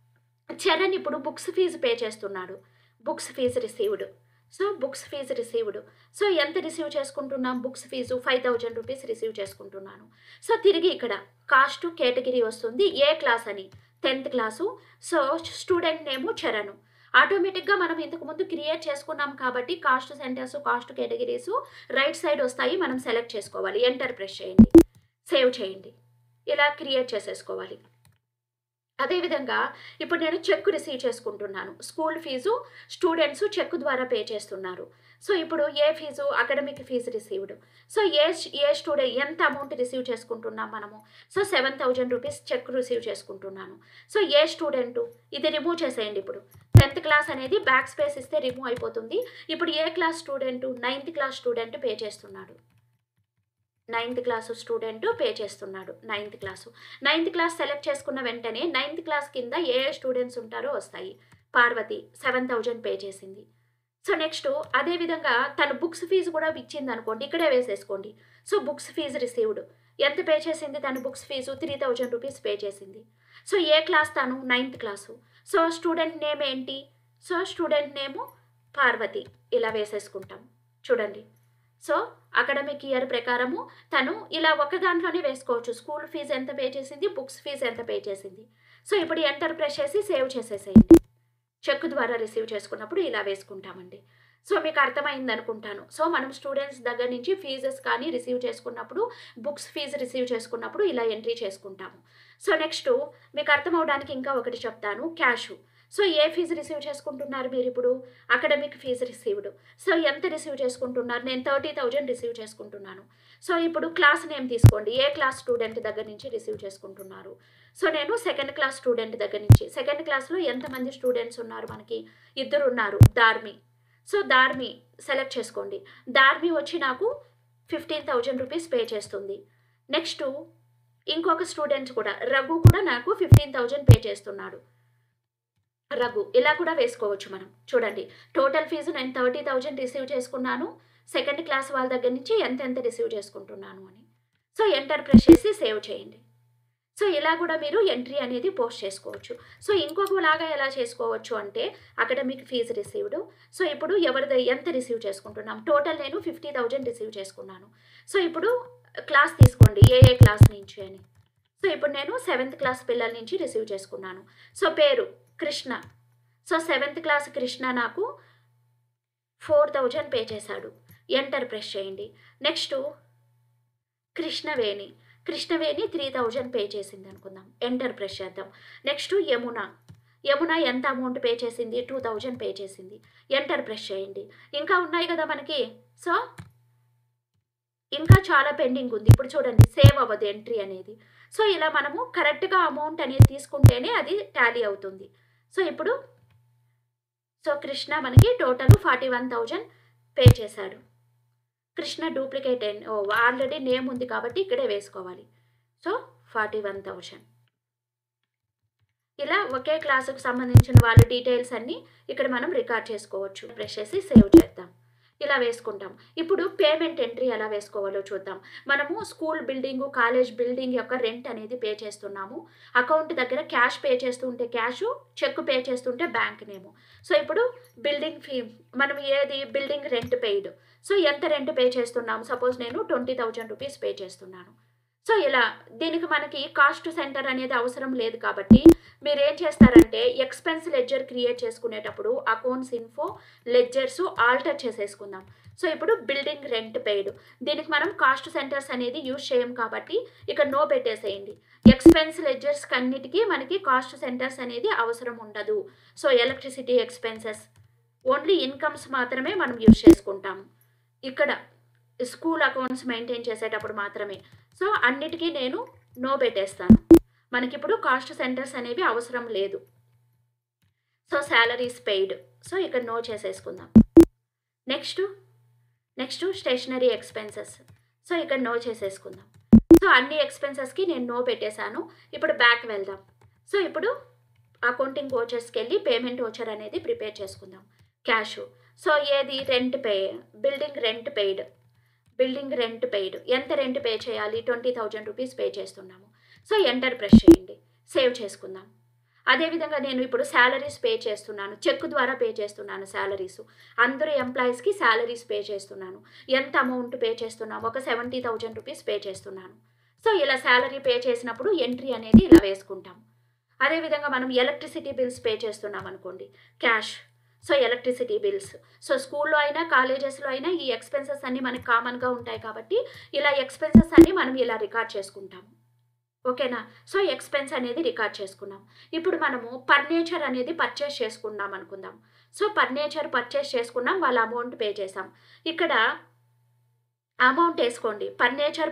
చరణ్ ఇప్పుడు బుక్స్ ఫీజు పే చేస్తున్నాడు. Books fees received. So books fees received. So ఎంత రిసీవ్ చేసుకుంటున్నాం? బుక్స్ ఫీజు 5,000 రూపీస్ రిసీవ్ చేసుకుంటున్నాను. సో తిరిగి ఇక్కడ కాస్ట్ కేటగిరీ వస్తుంది. ఏ క్లాస్ అని 10th class. So student name Charan. ఆటోమేటిక్‌గా మనం ఇంతకుముందు క్రియేట్ చేసుకున్నాం కాబట్టి cost centres, cost categories right side వస్తాయి. మనం సెలెక్ట్ చేసుకోవాలి. ఎంటర్ ప్రెస్ చేయండి. సేవ్ చేయండి. ఇలా క్రియేట్ చేసేసుకోవాలి. అదేవిధంగా ఇప్పుడు నేను చెక్ రిసీవ్ చేసుకుంటున్నాను. స్కూల్ ఫీజు స్టూడెంట్స్ చెక్ ద్వారా పే చేస్తున్నారు. సో ఇప్పుడు ఏ fees? Academic fees received. So ఏ స్టూడెంట్ ఎంత అమౌంట్ రిసీవ్ చేసుకుంటున్నాం మనము? సో 7,000 రూపీస్ చెక్ రిసీవ్ చేసుకుంటున్నాను. సో ఏ స్టూడెంటు? ఇది రిమూవ్ చేసేయండి ఇప్పుడు. 10th క్లాస్ అనేది బ్యాక్ స్పేస్ ఇస్తే రిమూవ్ అయిపోతుంది. ఇప్పుడు ఏ class student? 9th class student pay చేస్తున్నాడు. 9th క్లాసు స్టూడెంటు పే చేస్తున్నాడు. 9th క్లాస్ సెలెక్ట్ చేసుకున్న వెంటనే 9th క్లాస్ కింద ఏ స్టూడెంట్స్ ఉంటారో వస్తాయి. పార్వతి 7,000 పే చేసింది. సో నెక్స్ట్ అదేవిధంగా తను బుక్స్ ఫీజు కూడా ఇచ్చిందనుకోండి. ఇక్కడే వేసేసుకోండి. So books fees received. ఎంత పే చేసింది తను? బుక్స్ ఫీజు 3,000 రూపీస్ పే చేసింది. సో ఏ క్లాస్ తను? 9th class. So student name ఏంటి? So student name Parvathi. ఇలా వేసేసుకుంటాం. చూడండి. సో అకాడమిక్ ఇయర్ ప్రకారము తను ఇలా ఒక దాంట్లోనే వేసుకోవచ్చు. స్కూల్ ఫీజు ఎంత పే చేసింది, బుక్స్ ఫీజు ఎంత పే చేసింది. సో ఇప్పుడు ఎంటర్ ప్రెస్ చేసి సేవ్ చేసేసేయండి. చెక్ ద్వారా రిసీవ్ చేసుకున్నప్పుడు ఇలా వేసుకుంటామండి. సో మీకు అర్థమైంది అనుకుంటాను. సో మనం స్టూడెంట్స్ దగ్గర నుంచి ఫీజెస్ కానీ రిసీవ్ చేసుకున్నప్పుడు, బుక్స్ ఫీజు రిసీవ్ చేసుకున్నప్పుడు ఇలా ఎంట్రీ చేసుకుంటాము. సో నెక్స్ట్ మీకు అర్థమవడానికి ఇంకా ఒకటి చెప్తాను. క్యాషు. సో ఏ ఫీజు రిసీవ్ చేసుకుంటున్నారు మీరు ఇప్పుడు? Academic fees received. సో ఎంత రిసీవ్ చేసుకుంటున్నారు? నేను 30,000 రిసీవ్ చేసుకుంటున్నాను. సో ఇప్పుడు క్లాస్ నేమ్ తీసుకోండి. ఏ క్లాస్ స్టూడెంట్ దగ్గర నుంచి రిసీవ్ చేసుకుంటున్నారు? సో నేను 2nd క్లాస్ స్టూడెంట్ దగ్గర నుంచి. 2nd క్లాస్‌లో ఎంతమంది స్టూడెంట్స్ ఉన్నారు మనకి? 2 ఉన్నారు. ధార్మి. సో ధార్మి సెలెక్ట్ చేసుకోండి. ధార్మి వచ్చి నాకు 15,000 రూపీస్ పే చేస్తుంది. నెక్స్ట్ ఇంకొక స్టూడెంట్ కూడా రఘు కూడా నాకు 15,000 పే చేస్తున్నాడు. రఘు ఇలా కూడా వేసుకోవచ్చు మనం. చూడండి టోటల్ ఫీజు నేను 30,000 రిసీవ్ చేసుకున్నాను. 2nd క్లాస్ వాళ్ళ దగ్గర నుంచి ఎంత రిసీవ్ చేసుకుంటున్నాను అని. సో ఎంటర్ ప్రెస్ చేసి సేవ్ చేయండి. సో ఇలా కూడా మీరు ఎంట్రీ అనేది పోస్ట్ చేసుకోవచ్చు. సో ఇంకొకలాగా ఎలా చేసుకోవచ్చు అంటే అకాడమిక్ ఫీజు రిసీవ్డ్. సో ఇప్పుడు ఎవరిది ఎంత రిసీవ్ చేసుకుంటున్నాం? టోటల్ నేను 50,000 రిసీవ్ చేసుకున్నాను. సో ఇప్పుడు క్లాస్ తీసుకోండి. ఏ క్లాస్ నుంచి అని. సో ఇప్పుడు నేను 7th క్లాస్ పిల్లల నుంచి రిసీవ్ చేసుకున్నాను. సో పేరు Krishna. So 7th class Krishna నాకు 4,000 పే చేశాడు. ఎంటర్ ప్రెస్ చేయండి. నెక్స్ట్ కృష్ణవేణి. కృష్ణవేణి 3,000 పే చేసింది అనుకుందాం. ఎంటర్ ప్రెస్ చేద్దాం. నెక్స్ట్ యమున. యమున ఎంత అమౌంట్ పే చేసింది? 2,000 పే చేసింది. ఎంటర్ ప్రెస్ చేయండి. ఇంకా ఉన్నాయి కదా మనకి. సో ఇంకా చాలా పెండింగ్ ఉంది. ఇప్పుడు చూడండి సేవ్ అవ్వదు ఎంట్రీ అనేది. సో, ఇలా మనము కరెక్ట్‌గా అమౌంట్ అనేది తీసుకుంటేనే అది టాలీ అవుతుంది. సో, ఇప్పుడు కృష్ణ మనకి టోటల్ 41,000 పే చేశాడు. కృష్ణ డూప్లికేట్ ఆల్రెడీ నేమ్ ఉంది కాబట్టి ఇక్కడే వేసుకోవాలి. సో, 41,000 ఇలా ఒకే క్లాసుకు సంబంధించిన వాళ్ళ డీటెయిల్స్ అన్నీ ఇక్కడ మనం రికార్డ్ చేసుకోవచ్చు. ప్రెస్ చేసి సేవ్ చేద్దాం. ఇలా వేసుకుంటాం. ఇప్పుడు పేమెంట్ ఎంట్రీ ఎలా వేసుకోవాలో చూద్దాం. మనము స్కూల్ బిల్డింగు, కాలేజ్ బిల్డింగ్ యొక్క రెంట్ అనేది పే చేస్తున్నాము. అకౌంట్ దగ్గర క్యాష్ పే చేస్తుంటే క్యాషు, చెక్ పే చేస్తుంటే బ్యాంక్ నేము. సో, ఇప్పుడు బిల్డింగ్ ఫీ మనం ఏది బిల్డింగ్ రెంట్ పెయిడ్. సో, ఎంత రెంట్ పే చేస్తున్నాము? సపోజ్ నేను 20,000 రూపీస్ పే చేస్తున్నాను. సో, ఇలా దీనికి మనకి కాస్ట్ సెంటర్ అనేది అవసరం లేదు కాబట్టి మీరేం చేస్తారంటే ఎక్స్‌పెన్స్ లెడ్జర్ క్రియేట్ చేసుకునేటప్పుడు అకౌంట్స్ ఇన్ఫో, లెడ్జర్స్ ఆల్టర్ చేసేసుకుందాం. సో, ఇప్పుడు బిల్డింగ్ రెంట్ పెయిడ్. దీనికి మనం కాస్ట్ సెంటర్స్ అనేది యూజ్ చేయం కాబట్టి ఇక్కడ నో పెట్టేసేయండి. ఎక్స్‌పెన్స్ లెడ్జర్స్‌కి అన్నిటికీ మనకి కాస్ట్ సెంటర్స్ అనేది అవసరం ఉండదు. So, electricity expenses, only incomes మాత్రమే మనం యూజ్ చేసుకుంటాము. ఇక్కడ స్కూల్ అకౌంట్స్ మెయింటైన్ చేసేటప్పుడు మాత్రమే. సో, అన్నిటికీ నేను నో పెట్టేస్తాను. మనకిప్పుడు కాస్ట్ సెంటర్స్ అనేవి అవసరం లేదు. So, salaries paid. సో, ఇక్కడ నో చేసేసుకుందాం. Next stationery expenses. సో, ఇక్కడ నో చేసేసుకుందాం. సో, అన్ని ఎక్స్‌పెన్సెస్‌కి నేను నో పెట్టేశాను. ఇప్పుడు బ్యాక్ వెళ్దాం. సో, ఇప్పుడు అకౌంటింగ్ వోచర్స్‌కి వెళ్ళి పేమెంట్ వోచర్ అనేది ప్రిపేర్ చేసుకుందాం. క్యాషు. సో, ఏది rent pay, building rent paid. ఎంత రెంట్ పే చేయాలి? 20,000 రూపీస్ పే చేస్తున్నాము. సో, ఎంటర్ ప్రెస్ చేయండి. సేవ్ చేసుకుందాం. అదేవిధంగా నేను ఇప్పుడు సాలరీస్ పే చేస్తున్నాను. చెక్ ద్వారా పే చేస్తున్నాను సాలరీస్. అందరూ ఎంప్లాయీస్‌కి సాలరీస్ పే చేస్తున్నాను. ఎంత అమౌంట్ పే చేస్తున్నాము? ఒక 70,000 రూపీస్ పే చేస్తున్నాను. సో, ఇలా సాలరీ పే చేసినప్పుడు ఎంట్రీ అనేది ఇలా వేసుకుంటాం. అదేవిధంగా మనం ఎలక్ట్రిసిటీ బిల్స్ పే చేస్తున్నాం అనుకోండి. Cash. So, electricity bills. So, స్కూల్లో అయినా కాలేజెస్‌లో అయినా ఈ ఎక్స్‌పెన్సెస్ అన్నీ మనకు కామన్‌గా ఉంటాయి కాబట్టి ఇలా ఎక్స్‌పెన్సెస్ అన్నీ మనం ఇలా రికార్డ్ చేసుకుంటాము. ఓకేనా? సో, ఎక్స్‌పెన్స్ అనేది రికార్డ్ చేసుకున్నాం. ఇప్పుడు మనము ఫర్నిచర్ అనేది పర్చేస్ చేసుకున్నాం అనుకుందాం. సో, ఫర్నిచర్ పర్చేస్ చేసుకున్నాం. వాళ్ళ అమౌంట్ పే చేసాం. ఇక్కడ అమౌంట్ వేసుకోండి. Furniture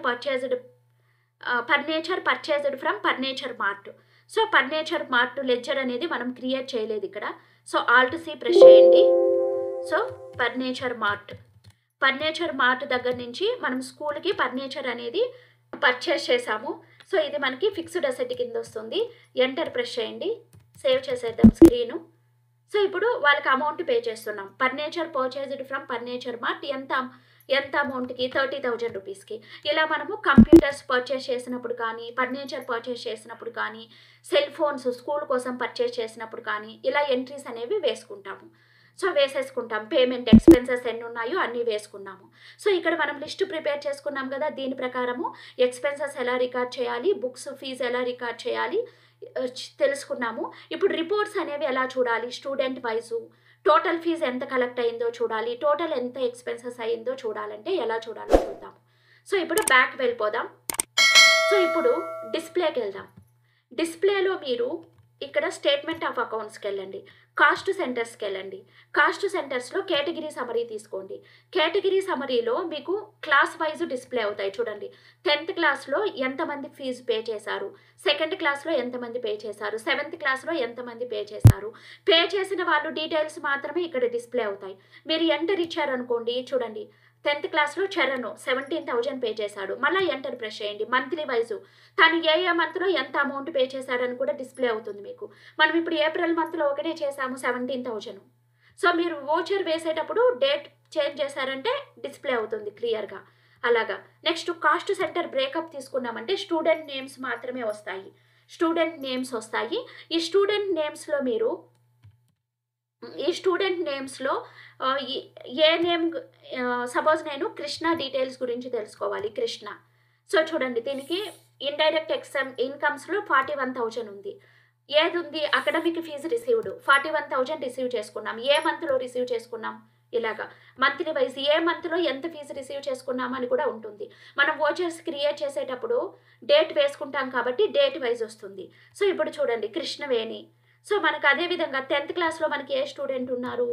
purchased from furniture mart. So, furniture mart ledger అనేది మనం క్రియేట్ చేయలేదు ఇక్కడ. సో, ఆల్ట్ సి ప్రెస్ చేయండి. సో, ఫర్నిచర్ మార్ట్ దగ్గర నుంచి మనం స్కూల్‌కి ఫర్నిచర్ అనేది పర్చేస్ చేసాము. సో, ఇది మనకి ఫిక్స్డ్ అసెట్ కింద వస్తుంది. ఎంటర్ ప్రెస్ చేయండి. సేవ్ చేసేద్దాం స్క్రీను. సో, ఇప్పుడు వాళ్ళకి అమౌంట్ పే చేస్తున్నాం. Furniture purchased from furniture mart ఎంత అమౌంట్‌కి? 30,000 రూపీస్‌కి. ఇలా మనము కంప్యూటర్స్ పర్చేస్ చేసినప్పుడు కానీ, ఫర్నిచర్ పర్చేస్ చేసినప్పుడు కానీ, సెల్ ఫోన్స్ స్కూల్ కోసం పర్చేస్ చేసినప్పుడు కానీ ఇలా ఎంట్రీస్ అనేవి వేసుకుంటాము. సో, వేసేసుకుంటాం. పేమెంట్ ఎక్స్‌పెన్సెస్ ఎన్ని ఉన్నాయో అన్నీ వేసుకున్నాము. సో, ఇక్కడ మనం లిస్ట్ ప్రిపేర్ చేసుకున్నాం కదా! దీని ప్రకారము ఎక్స్‌పెన్సెస్ ఎలా రికార్డ్ చేయాలి, బుక్స్ ఫీజు ఎలా రికార్డ్ చేయాలి తెలుసుకున్నాము. ఇప్పుడు రిపోర్ట్స్ అనేవి ఎలా చూడాలి? స్టూడెంట్ వైజు టోటల్ ఫీజు ఎంత కలెక్ట్ అయిందో చూడాలి. టోటల్ ఎంత ఎక్స్‌పెన్సెస్ అయిందో చూడాలంటే ఎలా చూడాలో చూద్దాం. సో, ఇప్పుడు బ్యాక్ వెళ్ళిపోదాం. సో, ఇప్పుడు డిస్‌ప్లేకి వెళ్దాం. డిస్‌ప్లేలో మీరు ఇక్కడ స్టేట్మెంట్ ఆఫ్ అకౌంట్స్‌కి వెళ్ళండి. కాస్ట్ సెంటర్స్‌కి వెళ్ళండి. కాస్ట్ సెంటర్స్‌లో కేటగిరీ సమరీ తీసుకోండి. కేటగిరీ సమరీలో మీకు క్లాస్ వైజ్ డిస్‌ప్లే అవుతాయి చూడండి. 10th క్లాస్‌లో ఎంతమంది ఫీజు పే చేశారు, సెకండ్ క్లాస్‌లో ఎంతమంది పే చేశారు, 7th క్లాస్‌లో ఎంతమంది పే చేశారు. పే చేసిన వాళ్ళు డీటెయిల్స్ మాత్రమే ఇక్కడ డిస్‌ప్లే అవుతాయి. మీరు ఎంటర్ ఇచ్చారనుకోండి చూడండి. 10th క్లాస్‌లో చరణ్ 17,000 పే చేశాడు. మళ్ళీ ఎంటర్ ప్రెస్ చేయండి. మంత్లీ వైజు తను ఏ మంత్లో ఎంత అమౌంట్ పే చేశాడని కూడా డిస్‌ప్లే అవుతుంది మీకు. మనం ఇప్పుడు ఏప్రిల్ మంత్లో ఒకటే చేసాము 17,000. సో, మీరు వోచర్ వేసేటప్పుడు డేట్ చేంజ్ చేశారంటే డిస్‌ప్లే అవుతుంది క్లియర్‌గా. అలాగా. నెక్స్ట్ కాస్ట్ సెంటర్ బ్రేకప్ తీసుకున్నామంటే స్టూడెంట్ నేమ్స్ మాత్రమే వస్తాయి. ఈ స్టూడెంట్ నేమ్స్‌లో ఏ నేమ్ సపోజ్ నేను కృష్ణ డీటెయిల్స్ గురించి తెలుసుకోవాలి. కృష్ణ. సో, చూడండి దీనికి ఇండైరెక్ట్ ఇన్కమ్స్‌లో 41,000 ఉంది. ఏదుంది? అకాడమిక్ ఫీజు రిసీవ్డ్ 41,000 రిసీవ్ చేసుకున్నాం. ఏ మంత్‌లో రిసీవ్ చేసుకున్నాం? ఇలాగా మంత్లీ వైజ్ ఏ మంత్‌లో ఎంత ఫీజు రిసీవ్ చేసుకున్నామని కూడా ఉంటుంది. మనం వోచర్స్ క్రియేట్ చేసేటప్పుడు డేట్ వేసుకుంటాం కాబట్టి డేట్ వైజ్ వస్తుంది. సో, ఇప్పుడు చూడండి కృష్ణవేణి. సో, మనకు అదే విధంగా 10th క్లాస్‌లో మనకి ఏ స్టూడెంట్ ఉన్నారు?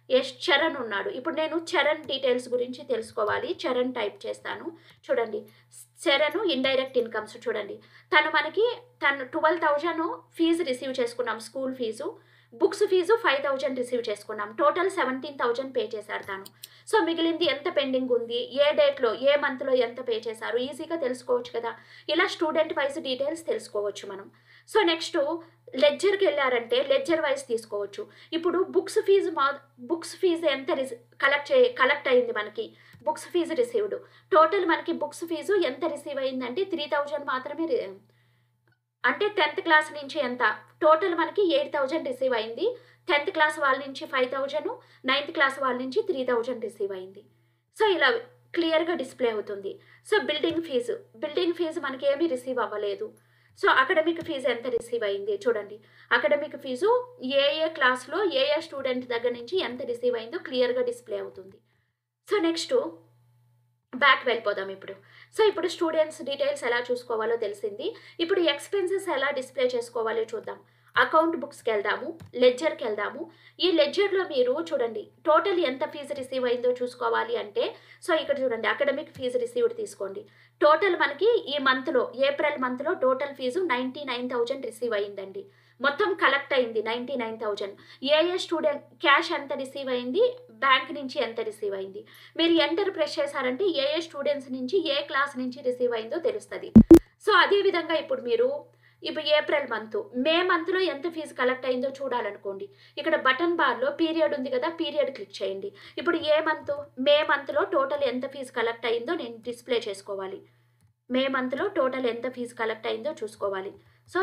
ఎస్ చరణ్ ఉన్నాడు. ఇప్పుడు నేను చరణ్ డీటెయిల్స్ గురించి తెలుసుకోవాలి. చరణ్ టైప్ చేస్తాను. చూడండి, చరణ్ ఇండైరెక్ట్ ఇన్కమ్స్ చూడండి. తను 12,000 ఫీజు రిసీవ్ చేసుకున్నాం, school fees. Books fees 5,000 receive చేసుకున్నాం. టోటల్ 17,000 పే చేశారు తను. సో మిగిలింది ఎంత పెండింగ్ ఉంది, ఏ డేట్లో ఏ మంత్లో ఎంత పే చేశారు ఈజీగా తెలుసుకోవచ్చు కదా. ఇలా స్టూడెంట్ వైజ్ డీటెయిల్స్ తెలుసుకోవచ్చు మనం. సో నెక్స్ట్ లెడ్జర్కి వెళ్ళారంటే లెడ్జర్ వైజ్ తీసుకోవచ్చు. ఇప్పుడు బుక్స్ ఫీజు ఎంత కలెక్ట్ అయింది మనకి, బుక్స్ ఫీజు రిసీవ్డ్. టోటల్ మనకి బుక్స్ ఫీజు ఎంత రిసీవ్ అయిందంటే 3,000 మాత్రమే. అంటే 10th క్లాస్ నుంచి ఎంత, టోటల్ మనకి 8,000 రిసీవ్ అయింది. 10th క్లాస్ వాళ్ళ నుంచి 5,000, 9th క్లాస్ వాళ్ళ నుంచి 3,000 రిసీవ్ అయింది. సో ఇలా క్లియర్గా డిస్ప్లే అవుతుంది. సో బిల్డింగ్ ఫీజు మనకి ఏమీ రిసీవ్ అవ్వలేదు. సో అకాడమిక్ ఫీజు ఎంత రిసీవ్ అయింది చూడండి. అకాడమిక్ ఫీజు ఏ క్లాస్లో ఏ స్టూడెంట్ దగ్గర నుంచి ఎంత రిసీవ్ అయిందో క్లియర్గా డిస్ప్లే అవుతుంది. సో నెక్స్ట్ బ్యాక్ వెళ్ళిపోదాం ఇప్పుడు. సో ఇప్పుడు స్టూడెంట్స్ డీటెయిల్స్ ఎలా చూసుకోవాలో తెలిసింది. ఇప్పుడు ఎక్స్పెన్సెస్ ఎలా డిస్ప్లే చేసుకోవాలో చూద్దాం. అకౌంట్ బుక్స్కి వెళ్దాము, లెడ్జర్కి వెళ్దాము. ఈ లెడ్జర్లో మీరు చూడండి టోటల్ ఎంత ఫీజు రిసీవ్ అయిందో చూసుకోవాలి అంటే, సో ఇక్కడ చూడండి అకాడమిక్ ఫీజు రిసీవ్డ్ తీసుకోండి. టోటల్ మనకి ఈ మంత్లో ఏప్రిల్ మంత్లో టోటల్ ఫీజు 99,000 రిసీవ్ అయిందండి. మొత్తం కలెక్ట్ అయింది 99,000. ఏ స్టూడెంట్ క్యాష్ ఎంత రిసీవ్ అయింది, బ్యాంక్ నుంచి ఎంత రిసీవ్ అయింది, మీరు ఎంటర్ ప్రెస్ చేశారంటే ఏ స్టూడెంట్స్ నుంచి ఏ క్లాస్ నుంచి రిసీవ్ అయిందో తెలుస్తుంది. సో అదేవిధంగా ఇప్పుడు ఏప్రిల్ మే మంత్లో ఎంత ఫీజు కలెక్ట్ అయిందో చూడాలనుకోండి. ఇక్కడ బటన్ బార్లో పీరియడ్ ఉంది కదా, పీరియడ్ క్లిక్ చేయండి. ఇప్పుడు మే మంత్లో టోటల్ ఎంత ఫీజు కలెక్ట్ అయిందో నేను డిస్ప్లే చేసుకోవాలి. మే మంత్లో టోటల్ ఎంత ఫీజు కలెక్ట్ అయిందో చూసుకోవాలి. సో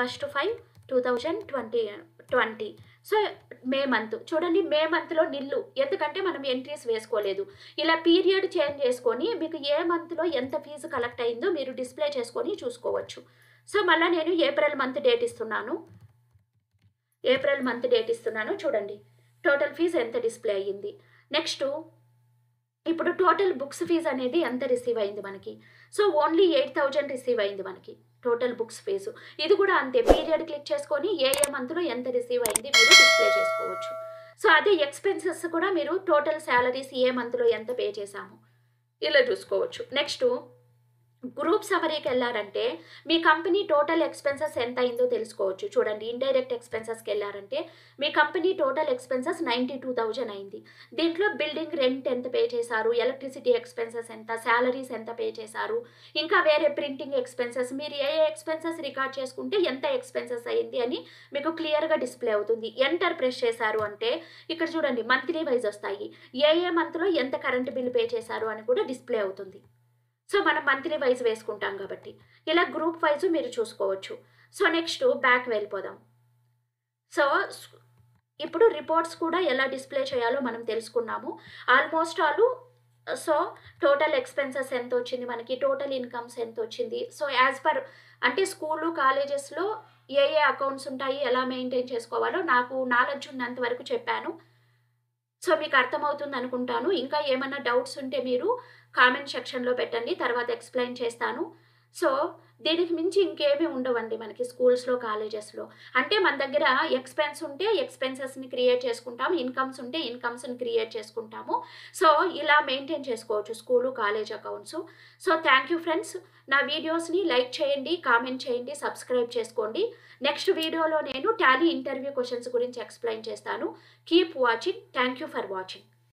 31/5/2020. సో మే మంత్ చూడండి, మే మంత్లో నిల్లు, ఎందుకంటే మనం ఎంట్రీస్ వేసుకోలేదు. ఇలా పీరియడ్ చేంజ్ చేసుకొని మీకు ఏ మంత్లో ఎంత ఫీజు కలెక్ట్ అయిందో మీరు డిస్ప్లే చేసుకొని చూసుకోవచ్చు. సో మళ్ళీ నేను ఏప్రిల్ మంత్ డేట్ ఇస్తున్నాను. చూడండి టోటల్ ఫీజు ఎంత డిస్ప్లే అయ్యింది. నెక్స్ట్ ఇప్పుడు టోటల్ బుక్స్ ఫీజు అనేది ఎంత రిసీవ్ అయింది మనకి. సో ఓన్లీ 8,000 రిసీవ్ అయింది మనకి టోటల్ బుక్స్ ఫీజు. ఇది కూడా అంతే, పీరియడ్ క్లిక్ చేసుకొని ఏ మంత్లో ఎంత రిసీవ్ అయింది మీరు డిస్ప్లే చేసుకోవచ్చు. సో అదే ఎక్స్పెన్సెస్ కూడా మీరు టోటల్ శాలరీస్ ఏ మంత్లో ఎంత పే చేశాము ఇలా చూసుకోవచ్చు. నెక్స్ట్ గ్రూప్ సమరీకి వెళ్ళారంటే మీ కంపెనీ టోటల్ ఎక్స్పెన్సెస్ ఎంత అయిందో తెలుసుకోవచ్చు. చూడండి ఇండైరెక్ట్ ఎక్స్పెన్సెస్కి వెళ్ళారంటే మీ కంపెనీ టోటల్ ఎక్స్పెన్సెస్ 92,000 అయింది. దీంట్లో బిల్డింగ్ రెంట్ ఎంత పే చేశారు, ఎలక్ట్రిసిటీ ఎక్స్పెన్సెస్ ఎంత, శాలరీస్ ఎంత పే చేశారు, ఇంకా వేరే ప్రింటింగ్ ఎక్స్పెన్సెస్, మీరు ఏ ఎక్స్పెన్సెస్ రికార్డ్ చేసుకుంటే ఎంత ఎక్స్పెన్సెస్ అయింది అని మీకు క్లియర్గా డిస్ప్లే అవుతుంది. ఎంటర్ ప్రెస్ చేశారు అంటే ఇక్కడ చూడండి మంత్లీ వైజ్ వస్తాయి. ఏ మంత్లో ఎంత కరెంట్ బిల్ పే చేశారు అని కూడా డిస్ప్లే అవుతుంది. సో మనం మంత్లీ వైజ్ వేసుకుంటాం కాబట్టి ఇలా గ్రూప్ వైజ్ మీరు చూసుకోవచ్చు. సో నెక్స్ట్ బ్యాక్ వెళ్ళిపోదాం. సో ఇప్పుడు రిపోర్ట్స్ కూడా ఎలా డిస్ప్లే చేయాలో మనం తెలుసుకున్నాము almost all. So total expenses ఎంత వచ్చింది మనకి, టోటల్ ఇన్కమ్స్ ఎంత వచ్చింది. సో యాజ్ పర్ అంటే స్కూలు కాలేజెస్లో ఏ అకౌంట్స్ ఉంటాయి, ఎలా మెయింటైన్ చేసుకోవాలో నాకు నాలెడ్జ్ ఉన్నంత వరకు చెప్పాను. సో మీకు అర్థమవుతుంది అనుకుంటాను. ఇంకా ఏమైనా డౌట్స్ ఉంటే మీరు కామెంట్ సెక్షన్లో పెట్టండి, తర్వాత ఎక్స్ప్లెయిన్ చేస్తాను. సో దీనికి మించి ఇంకేమీ ఉండవండి మనకి స్కూల్స్లో కాలేజెస్లో. అంటే మన దగ్గర ఎక్స్పెన్స్ ఉంటే ఎక్స్పెన్సెస్ని క్రియేట్ చేసుకుంటాము, ఇన్కమ్స్ ఉంటే ఇన్కమ్స్ని క్రియేట్ చేసుకుంటాము. సో ఇలా మెయింటైన్ చేసుకోవచ్చు school college accounts. So thank you friends. నా వీడియోస్ని లైక్ చేయండి, కామెంట్ చేయండి, సబ్స్క్రైబ్ చేసుకోండి. నెక్స్ట్ వీడియోలో నేను టాలీ ఇంటర్వ్యూ క్వశ్చన్స్ గురించి ఎక్స్ప్లెయిన్ చేస్తాను. Keep watching. Thank you for watching.